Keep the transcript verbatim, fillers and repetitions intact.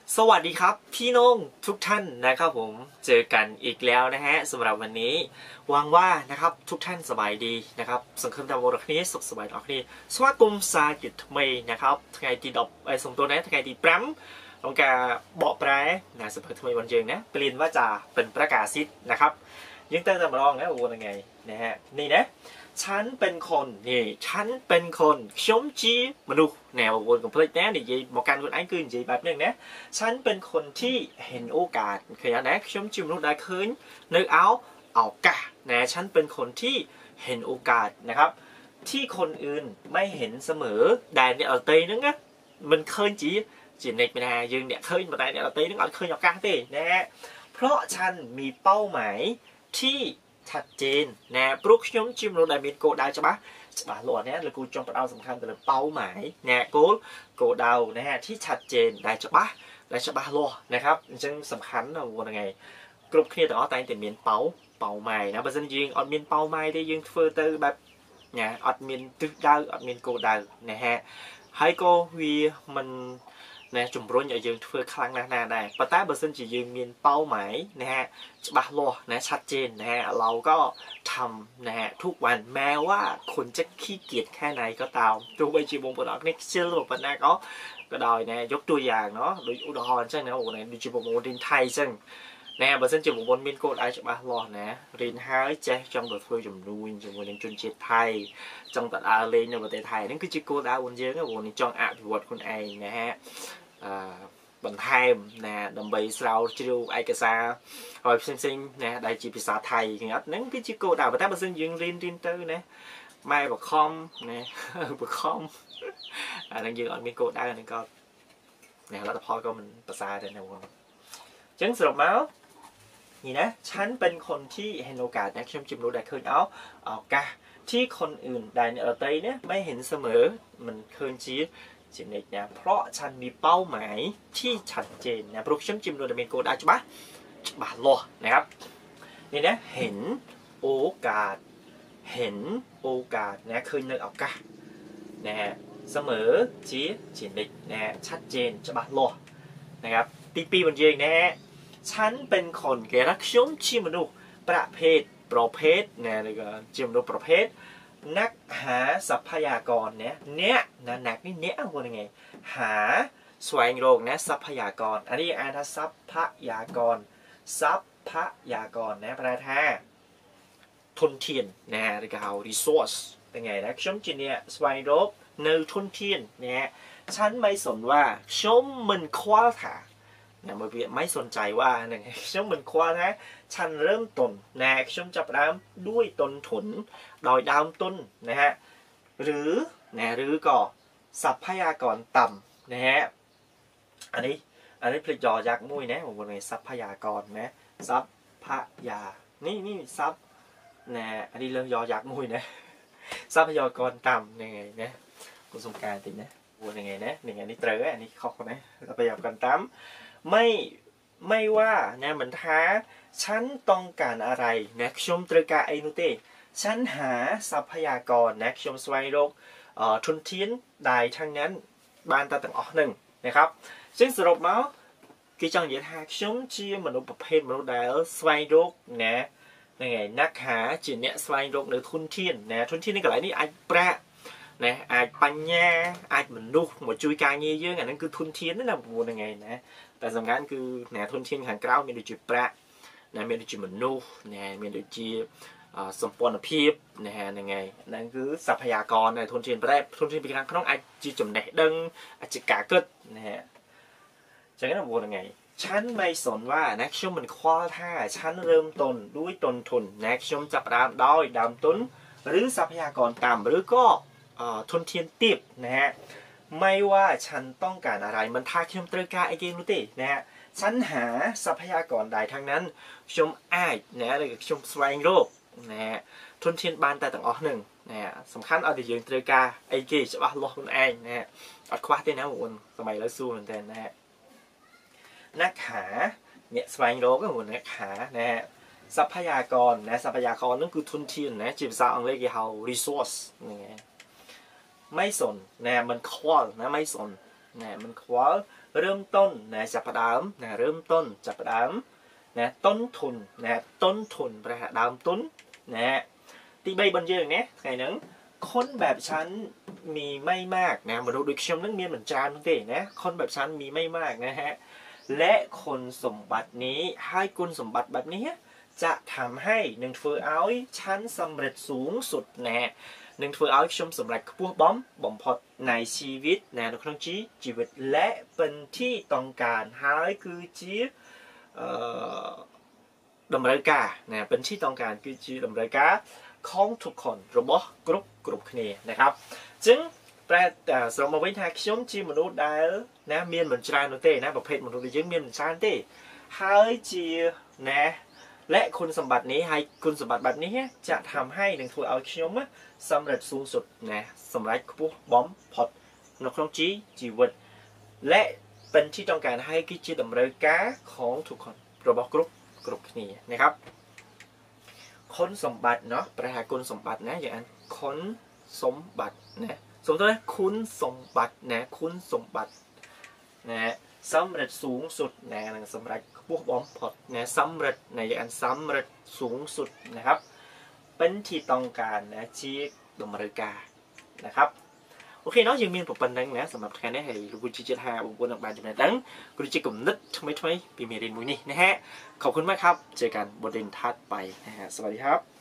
สวัสดีครับพี่น้องทุกท่านนะครับผมเจอกันอีกแล้วนะฮะสำหรับวันนี้หวังว่านะครับทุกท่านสบายดีนะครับสังคมดาวดอกนี้สุขสบายดอกนี้สวัสดีสาจิตเมย์นะครับไงที่ดอกไอ้สมตัวนี้ไงที่ปรั๊มลงกาเบาะแปรนะสเปอร์ทเมย์วันเจิงนะเปลี่ยนว่าจะเป็นประกาศซิดนะครับยังเต้นจำลองนะวันยังไงนะฮะนี่นะฉันเป็นคนนี่ฉันเป็นคนชมจีมาดูแนววนของเพลงนี้นี่บอกกันคนไอ้คือจีแบบนึงนะฉันเป็นคนที่เห็นโอกาสเคยนะชมจีมนุษย์ได้คืนนึกเอาเอากะนะฉันเป็นคนที่เห็นโอกาสนะครับที่คนอื่นไม่เห็นเสมอแต่เนี่ยเอาเตยนึงนะมันเคยจีจีเน็กไม่ได้ยังเนี่ยเคยมาแต่เนี่ยเอาเตยนึงเอาเคยเอากะตีนะฮะเพราะฉันมีเป้าหมายที่ชัดเจนนะปลุกย้อมจิมโรดามินโกดาวจะบ้าจะบ้าหลอดเนี่ยเรากูจงประดาวสำคัญแต่ละเป้าหมายนะโกโกดาวนะฮะที่ชัดเจนได้จะบ้าได้จะบ้าหลอดนะครับจึงสำคัญนะวันยังไงกรุ๊ปเคลียร์แต่อ้อแต่แต่เมียนเป้าเป้าหมายนะประเด็นยิงอดเมียนเป้าหมายได้ยิงเฟอร์เตอร์แบบเนี่ยอดเมียนตึกดาวอดเมียนโกดาวนะฮะให้โกวีมันนะจุ่มร้อนอย่ายืนเพื่อครั้งนานาได้ปัตตาเบอร์เซนจะยืนมีเป้าหมายนะฮะบาโลนะชัดเจนนะฮะเราก็ทำนะฮะทุกวันแม้ว่าคนจะขี้เกียจแค่ไหนก็ตามดูไปจีบงปนออกนี่เชื่อหรือเปล่านะก็ก็ดอยนะยกตัวอย่างเนาะโดยอุดรใช่ไหมโอ้เนี่ยดูจีบงบนดินไทยซึ่งนะเบอร์เซนจีบงบนมินโกดไอจะบาโลนะเรียนหายใจจังตัวเพื่อจุ่มนูนจุ่มวันยังจุนเจ็ดไทยจังตัดอาเลนในประเทศไทยนั่นคือจีโกดาวันเยอะนะวันนี้จังอาภิวัตคนไอนะฮะบันไทม์นะดำไปเราจิวไอกษาหอยซิงๆนะได้จีภาษาไทยอย่างเงี้ยนั่นคือจิโกดาวแต่มาซึ่งยังเรียนเรียนเตอร์นะไม่บอกคอมนะบอกคอมอันนั้นยังอ่อนมีโกดาวนั่นก็เนี่ยเราแต่พอก็มันภาษาได้นะวงจังสรุปแล้วนี่นะฉันเป็นคนที่เห็นโอกาสนะชมจิมรู้ได้เคยเอาเอากะที่คนอื่นได้เนี่ยเออเตยเนี่ยไม่เห็นเสมอมันเคยชี้จิมเน็ตนะเพราะฉันมีเป้าหมายที่ชัดเจนนะปลุกชมจิมโดยเมนโกได้ใช่ปะบาลอนะครับนี่นะเห็นโอกาสเห็นโอกาสนะเคยนึกเอากะนะฮะเสมอชี้จิมเน็ตนะฮะชัดเจนจะบาลอนะครับปีปีบนเยงนะฮะฉันเป็นคนเกรักชมจิมนุษย์ประเภทประเภทนะแล้วก็จิมนุษย์ประเภทนักหาทรัพยากรเนี่ยเนี่ยนะนักนี่เนี่ยว่าไงหาสวงโรคนะทรัพยากรอันนี้อ่านว่าทรัพยากรทรัพยากรนะประธานทุนเทียนนะหรือก็เอา resource เป็นไงนะชมจีเนี่ยสวงโรคในทุนเทียนเนี่ยฉันไม่สนว่าชมมันคว้าถ่าเนี่ยมาเบียไม่สนใจว่าหนึ่งชมมันคว้านะฉันเริ่มต้นนะชมจับรามด้วยต้นทุนโดยดาวต้นนะฮะหรือนะหรือก็ทรัพยากรต่ำนะฮะอันนี้อันนี้ผลิตยอยักษ์มุ้ยนะผมบอกเลยทรัพยากรนะทรัพยานี่นี่ทรัพย์นะอันนี้เรื่องยอยักษ์มุ้ยนะทรัพยากรต่ำยังไงนะคุณสมการติดนะวนยังไงนะหนึ่งอันนี้เต๋ออันนี้ข้อนะทรัพยากรต่ำไม่ไม่ว่านะเหมือนท้าฉันต้องการอะไรนะชมตรกาไอนุเตฉันหาทรัพยากรนะชมสวายโรคทุนเทียนได้ทั้งนั้นบานตาต่างออกหนึ่งนะครับซึ่งสรุปแล้วกิจจังยันหาชมชีมนุษย์ประเภทมนุษย์ได้สวายโรคนะยังไงนักหาจีเนี่ยสวายโรคหรือทุนเทียนนะทุนเทียนนี่ก็หลายนี่ไอ้แปรนะไอ้ปัญญาไอ้มนุษย์หมดจุยการเยอะๆอันนั้นคือทุนเทียนนั่นแหละพูดยังไงนะแต่สำคัญคือนะทุนเทียนขันกล้าวมีโดยจุดแปรนะมีโดยจุดมนุษย์นะมีโดยจุดสมปนภีพนะฮะยังไงนั่นคือทรัพยากรในทุนเทียนไปได้ทุนเทียนเป็นการเขาต้องอาจีจุ่มแดดดึงอาจิกาเกิดนะฮะจะงั้นเราพูดยังไงฉันไม่สนว่านักชมมันคว้าท่าฉันเริ่มต้นด้วยต้นทุนนักชมจับดามดอยดามต้นหรือทรัพยากรต่ำหรือก็ทุนเทียนติบนะฮะไม่ว่าฉันต้องการอะไรมันท่าชมตรกาไอเกมนุตินะฮะฉันหาทรัพยากรใดทั้งนั้นชมไอนะหรือชมสวายโรคนะฮะทุนเทียนบานแต่ต่างออกหนึ่งนะฮะสำคัญเอาแต่ยืนตรกาไอเกมจะว่าลอกคนเองนะฮะอัดคว้าได้นะผมสมัยแล้วสู้เหมือนกันนะฮะนักหาเนี่ยสวายโรคก็เหมือนนักหานะฮะทรัพยากรนะทรัพยากรนั่นคือทุนเทียนนะจีบสาวอังกฤษเขา resource นี่ไงไม่สนนะมันคอลนะไม่สนนะมันขวาเริ่มต้นนะจับประดามนะเริ่มต้นจับประดามนะต้นทุนนะต้นทุนประดามต้นนะตีใบบนเยอะเนี่ยไงนั้นคนแบบฉันมีไม่มากนะมาดูดูชมนักเรียนเหมือนจานนั่นเองนะคนแบบฉันมีไม่มากนะฮะและคนสมบัตินี้ให้คุณสมบัติแบบนี้จะทำให้หนึ่งធ្វើឲ្យชั้นสำเร็จสูงสุดนะหนึ่งធ្វើឲ្យខ្ញុំសម្រេចខ្ពស់បំបំផុតในชีวิตนะในក្នុងជីវិតและเป็นที่ต้องการហើយគឺជាតម្រូវការนะเป็นที่ต้องการគឺជាតម្រូវការของทุกคนរបស់គ្រប់គ្រប់គ្នាนะครับจึงแต่แต่สำหรับมาวิธีខ្ញុំជាមនុស្សដែលណាមានមិនច្រើននោះទេណាប្រភេទមនុស្សដូចយើងមានមិនច្រើនទេហើយជាណាและคุณสมบัตินี้ให้คุณสมบัติแบบนี้จะทำให้หนึ่งធ្វើឲ្យខ្ញុំสำเร็จสูงสุดนะសម្រាប់ខ្ពស់បំផុតនៅក្នុងជីវិតและเป็นที่ต้องการให้គឺជាតម្រូវការของทุกคนរបស់គ្រប់គ្រប់គ្នាนะครับคุณสมบัติเนาะแปลว่าคุณสมบัตินะอย่างนั้นคุณสมบัตินะสมมติว่าคุณสมบัตินะคุณสมบัตินะสำเร็จสูงสุดนะสำหรับพวกบอมพอดนะสำเร็จในอย่างสำเร็จสูงสุดนะครับเป็นที่ต้องการนะชี้ดำเนินการนะครับโอเคเนาะยังมีผลปันดังนะสำหรับการได้ให้รู้วิจิตรหาอุปกรณ์ต่างๆจำนวนดังกุญแจกลุ่มนึกทำไมทำไมปีเมรินมุยนี่นะฮะขอบคุณมากครับเจอกันบทเรียนถัดไปนะฮะสวัสดีครับ